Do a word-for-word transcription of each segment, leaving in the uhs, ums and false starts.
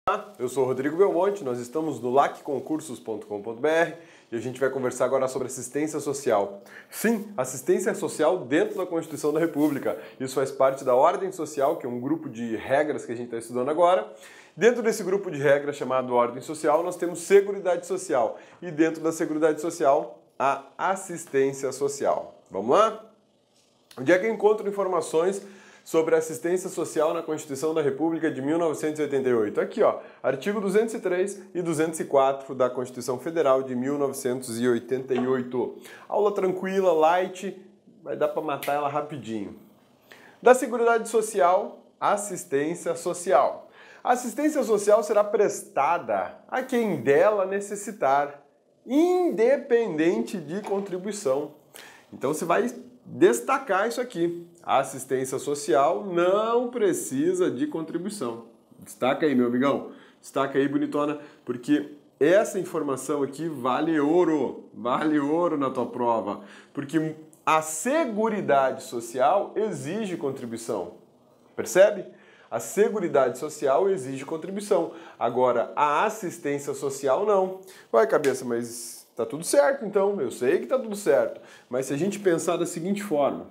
Olá, eu sou o Rodrigo Belmonte, nós estamos no lac concursos ponto com ponto br e a gente vai conversar agora sobre assistência social. Sim, assistência social dentro da Constituição da República. Isso faz parte da Ordem Social, que é um grupo de regras que a gente está estudando agora. Dentro desse grupo de regras chamado Ordem Social, nós temos Seguridade Social e dentro da Seguridade Social, a assistência social. Vamos lá? Onde é que eu encontro informações sobre assistência social na Constituição da República de mil novecentos e oitenta e oito? Aqui, ó, artigo duzentos e três e duzentos e quatro da Constituição Federal de mil novecentos e oitenta e oito. Aula tranquila, light, vai dar para matar ela rapidinho. Da Seguridade Social, assistência social. A assistência social será prestada a quem dela necessitar, independente de contribuição. Então você vai destacar isso aqui. A assistência social não precisa de contribuição. Destaca aí, meu amigão. Destaca aí, bonitona, porque essa informação aqui vale ouro. Vale ouro na tua prova. Porque a Seguridade Social exige contribuição. Percebe? A Seguridade Social exige contribuição. Agora, a assistência social não. Vai, cabeça, mas tá tudo certo, então. Eu sei que tá tudo certo. Mas se a gente pensar da seguinte forma,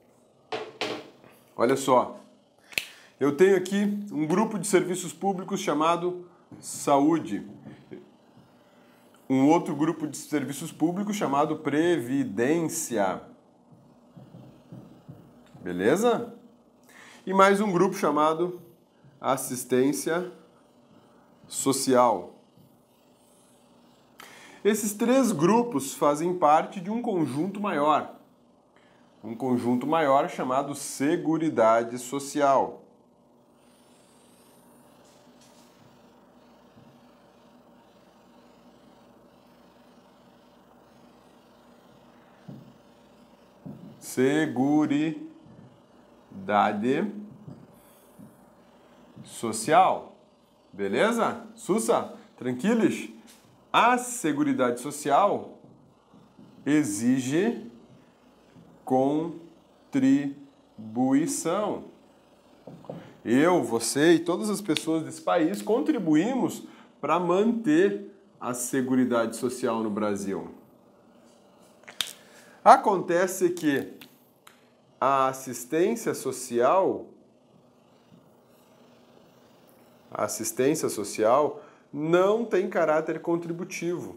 olha só, eu tenho aqui um grupo de serviços públicos chamado Saúde. Um outro grupo de serviços públicos chamado Previdência. Beleza? E mais um grupo chamado Assistência Social. Esses três grupos fazem parte de um conjunto maior. Um conjunto maior chamado Seguridade Social. Seguridade Social. Beleza? Sussa? Tranquilos? A Seguridade Social exige contribuição. Eu, você e todas as pessoas desse país contribuímos para manter a Seguridade Social no Brasil. Acontece que a assistência social, a assistência social não tem caráter contributivo.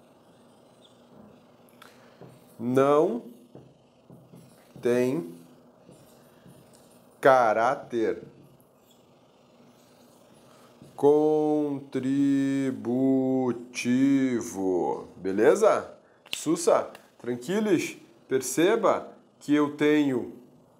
Não tem caráter contributivo. Beleza? Sussa, tranquilos? Perceba que eu tenho,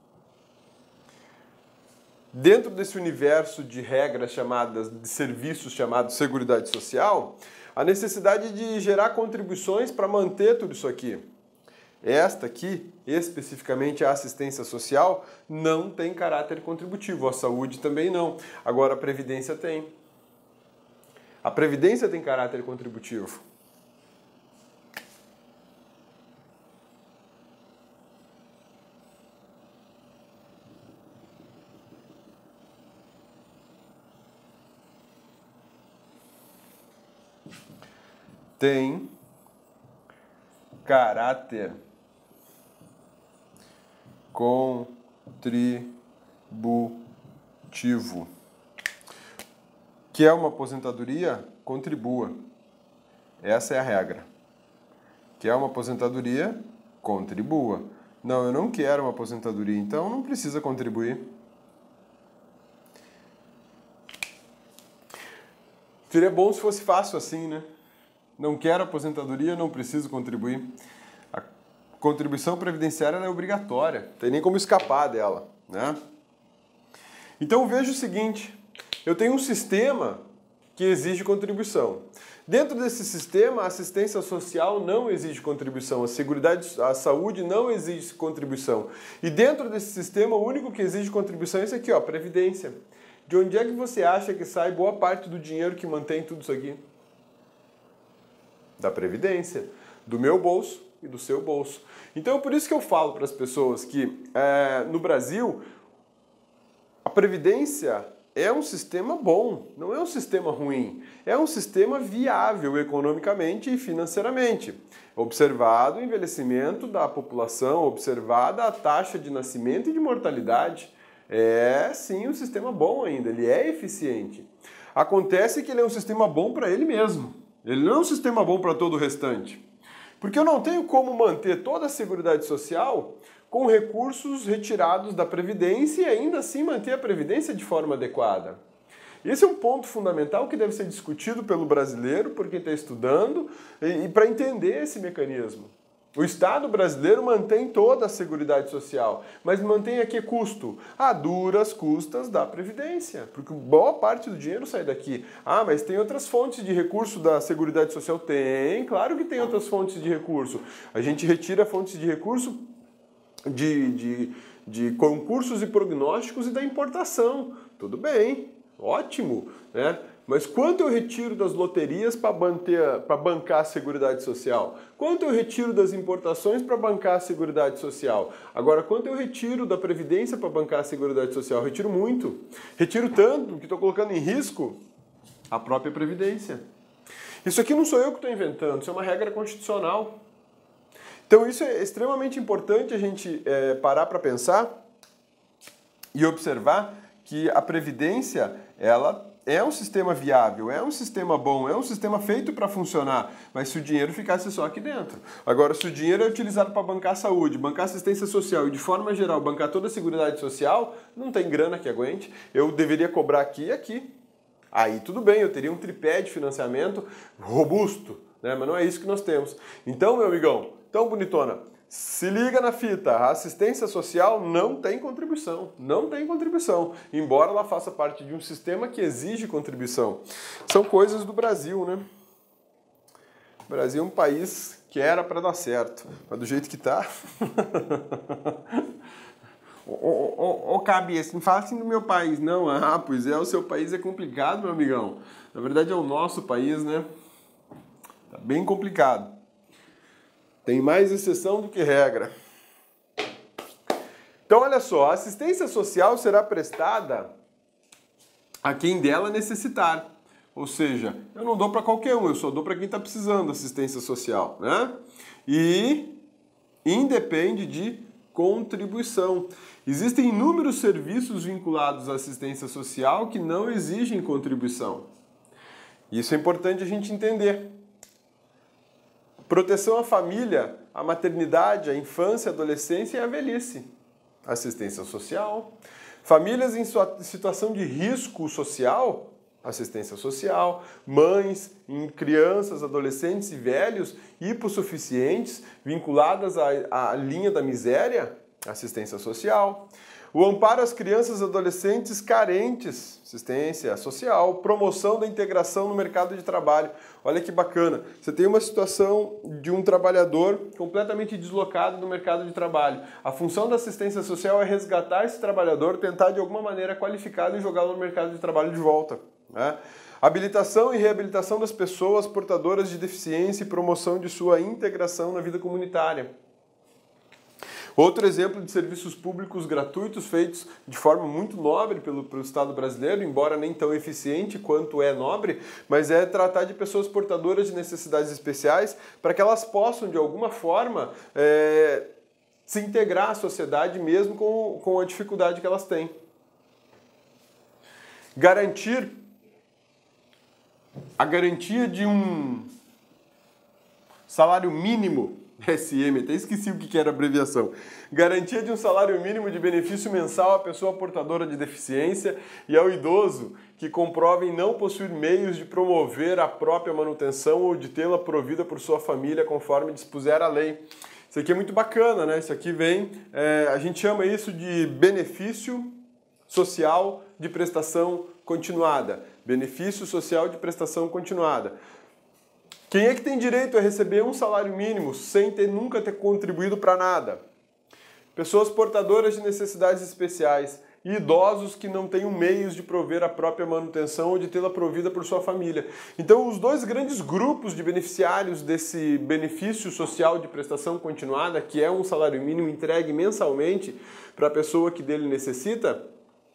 dentro desse universo de regras chamadas, de serviços chamados Seguridade Social, a necessidade de gerar contribuições para manter tudo isso aqui. Esta aqui, especificamente a assistência social, não tem caráter contributivo. A saúde também não. Agora a previdência tem. A previdência tem caráter contributivo. Tem caráter contributivo. Quer uma aposentadoria? Contribua. Essa é a regra. Quer uma aposentadoria? Contribua. Não, eu não quero uma aposentadoria, então não precisa contribuir. Seria bom se fosse fácil assim, né? Não quero aposentadoria, não preciso contribuir. A contribuição previdenciária é obrigatória, não tem nem como escapar dela, né? Então veja o seguinte, eu tenho um sistema que exige contribuição. Dentro desse sistema, a assistência social não exige contribuição, a seguridade, a saúde não exige contribuição. E dentro desse sistema, o único que exige contribuição é esse aqui, ó, previdência. De onde é que você acha que sai boa parte do dinheiro que mantém tudo isso aqui? Da previdência, do meu bolso e do seu bolso. Então, por isso que eu falo para as pessoas que é, no Brasil a previdência é um sistema bom, não é um sistema ruim, é um sistema viável economicamente e financeiramente. Observado o envelhecimento da população, observada a taxa de nascimento e de mortalidade, é sim um sistema bom ainda, ele é eficiente. Acontece que ele é um sistema bom para ele mesmo, ele não é um sistema bom para todo o restante. Porque eu não tenho como manter toda a Seguridade Social com recursos retirados da Previdência e ainda assim manter a Previdência de forma adequada. Esse é um ponto fundamental que deve ser discutido pelo brasileiro, por quem está estudando, e, e para entender esse mecanismo. O Estado brasileiro mantém toda a Seguridade Social, mas mantém a que custo? A duras custas da Previdência, porque boa parte do dinheiro sai daqui. Ah, mas tem outras fontes de recurso da Seguridade Social? Tem, claro que tem outras fontes de recurso. A gente retira fontes de recurso de, de, de concursos e prognósticos e da importação. Tudo bem, ótimo, né? Mas quanto eu retiro das loterias para bancar a Seguridade Social? Quanto eu retiro das importações para bancar a Seguridade Social? Agora, quanto eu retiro da Previdência para bancar a Seguridade Social? Eu retiro muito. Retiro tanto que estou colocando em risco a própria Previdência. Isso aqui não sou eu que estou inventando, isso é uma regra constitucional. Então isso é extremamente importante a gente é, parar para pensar e observar que a Previdência, ela é um sistema viável, é um sistema bom, é um sistema feito para funcionar, mas se o dinheiro ficasse só aqui dentro. Agora, se o dinheiro é utilizado para bancar a saúde, bancar assistência social e, de forma geral, bancar toda a Seguridade Social, não tem grana que aguente, eu deveria cobrar aqui e aqui. Aí tudo bem, eu teria um tripé de financiamento robusto, né? Mas não é isso que nós temos. Então, meu amigão, então, bonitona, se liga na fita, a assistência social não tem contribuição, não tem contribuição, embora ela faça parte de um sistema que exige contribuição. São coisas do Brasil, né? O Brasil é um país que era para dar certo, mas do jeito que tá... Ô, ô, ô, ô, cabeça, não fala assim do meu país, não. Ah, pois é, o seu país é complicado, meu amigão. Na verdade é o nosso país, né? Tá bem complicado. Tem mais exceção do que regra. Então, olha só, a assistência social será prestada a quem dela necessitar. Ou seja, eu não dou para qualquer um, eu só dou para quem está precisando de assistência social, né? E independe de contribuição. Existem inúmeros serviços vinculados à assistência social que não exigem contribuição. Isso é importante a gente entender. Proteção à família, à maternidade, à infância, à adolescência e à velhice. Assistência social. Famílias em situação de risco social, assistência social. Mães em crianças, adolescentes e velhos hipossuficientes, vinculadas à, à linha da miséria, assistência social. O amparo às crianças e adolescentes carentes, assistência social. Promoção da integração no mercado de trabalho. Olha que bacana, você tem uma situação de um trabalhador completamente deslocado do mercado de trabalho. A função da assistência social é resgatar esse trabalhador, tentar de alguma maneira qualificá-lo e jogá-lo no mercado de trabalho de volta, né? Habilitação e reabilitação das pessoas portadoras de deficiência e promoção de sua integração na vida comunitária. Outro exemplo de serviços públicos gratuitos feitos de forma muito nobre pelo, pelo Estado brasileiro, embora nem tão eficiente quanto é nobre, mas é tratar de pessoas portadoras de necessidades especiais para que elas possam, de alguma forma, é, se integrar à sociedade mesmo com, com a dificuldade que elas têm. Garantir a garantia de um salário mínimo, S M, até esqueci o que era a abreviação. Garantia de um salário mínimo de benefício mensal à pessoa portadora de deficiência e ao idoso que comprovem não possuir meios de promover a própria manutenção ou de tê-la provida por sua família conforme dispuser a lei. Isso aqui é muito bacana, né? Isso aqui vem, é, a gente chama isso de benefício social de prestação continuada. Benefício social de prestação continuada. Quem é que tem direito a receber um salário mínimo sem ter, nunca ter contribuído para nada? Pessoas portadoras de necessidades especiais e idosos que não tenham meios de prover a própria manutenção ou de tê-la provida por sua família. Então, os dois grandes grupos de beneficiários desse benefício social de prestação continuada, que é um salário mínimo entregue mensalmente para a pessoa que dele necessita,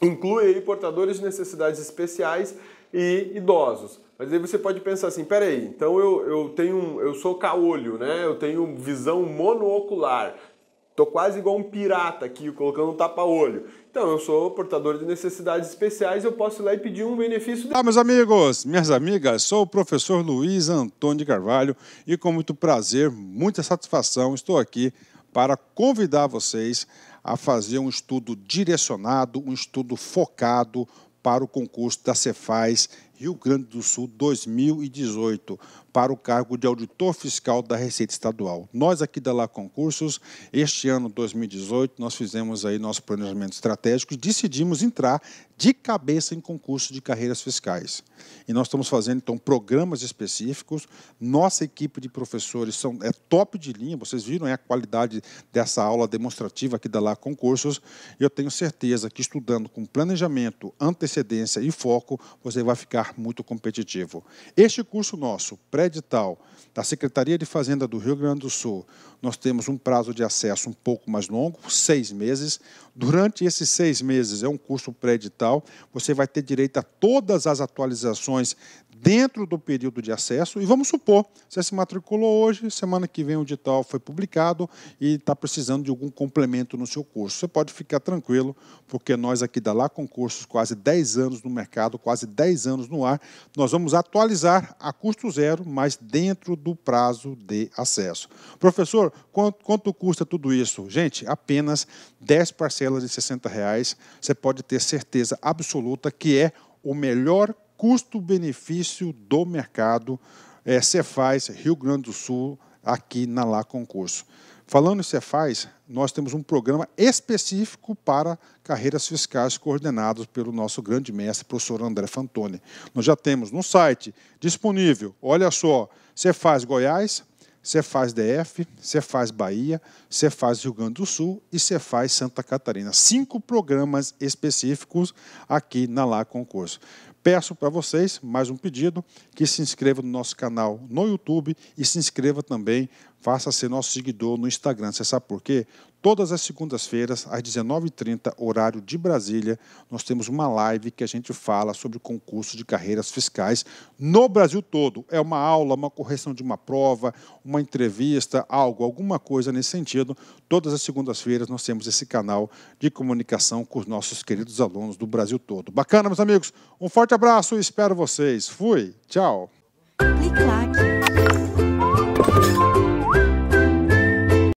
inclui aí portadores de necessidades especiais e idosos. Mas aí você pode pensar assim, peraí, então eu, eu tenho, eu sou caolho, né? Eu tenho visão monoocular. Tô quase igual um pirata aqui, colocando um tapa-olho. Então, eu sou portador de necessidades especiais, eu posso ir lá e pedir um benefício... Olá, meus amigos, minhas amigas, sou o professor Luiz Antônio de Carvalho e com muito prazer, muita satisfação, estou aqui para convidar vocês a fazer um estudo direcionado, um estudo focado para o concurso da Cefaz Rio Grande do Sul dois mil e dezoito, para o cargo de auditor fiscal da Receita Estadual. Nós aqui da Lá Concursos, este ano dois mil e dezoito, nós fizemos aí nosso planejamento estratégico e decidimos entrar de cabeça em concurso de carreiras fiscais. E nós estamos fazendo, então, programas específicos. Nossa equipe de professores são, é top de linha, vocês viram é a qualidade dessa aula demonstrativa aqui da Lá Concursos. Eu tenho certeza que estudando com planejamento, antecedência e foco, você vai ficar muito competitivo. Este curso nosso, pré-edital, da Secretaria de Fazenda do Rio Grande do Sul, nós temos um prazo de acesso um pouco mais longo, seis meses. Durante esses seis meses, é um curso pré-edital, você vai ter direito a todas as atualizações dentro do período de acesso. E vamos supor, você se matriculou hoje, semana que vem o edital foi publicado e está precisando de algum complemento no seu curso. Você pode ficar tranquilo, porque nós aqui da Lá Concursos, quase dez anos no mercado, quase dez anos no ar, nós vamos atualizar a custo zero, mas dentro do prazo de acesso. Professor, quanto, quanto custa tudo isso? Gente, apenas dez parcelas de sessenta reais, você pode ter certeza absoluta que é o melhor custo-benefício do mercado é, Cefaz Rio Grande do Sul, aqui na Lá Concurso. Falando em Cefaz, nós temos um programa específico para carreiras fiscais coordenados pelo nosso grande mestre, professor André Fantoni. Nós já temos no site disponível, olha só, Cefaz Goiás, Cefaz D F, Cefaz Bahia, Cefaz Rio Grande do Sul e Cefaz Santa Catarina. Cinco programas específicos aqui na Lá Concurso. Peço para vocês, mais um pedido, que se inscreva no nosso canal no YouTube e se inscreva também, faça ser nosso seguidor no Instagram. Você sabe por quê? Todas as segundas-feiras, às dezenove e trinta, horário de Brasília, nós temos uma live que a gente fala sobre o concurso de carreiras fiscais no Brasil todo. É uma aula, uma correção de uma prova, uma entrevista, algo, alguma coisa nesse sentido. Todas as segundas-feiras nós temos esse canal de comunicação com os nossos queridos alunos do Brasil todo. Bacana, meus amigos? Um forte abraço e espero vocês. Fui, tchau. Clique lá.